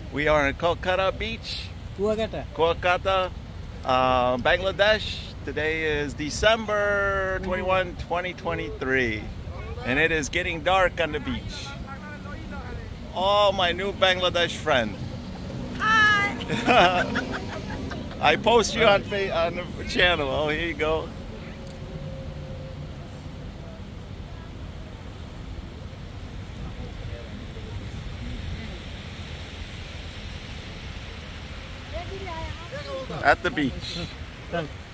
We are in Kokota Beach, Kokota. Kokota, Bangladesh. Today is December 21, 2023, and it is getting dark on the beach. Oh, my new Bangladesh friend. Hi. I post you on the channel. Oh, here you go. At the beach.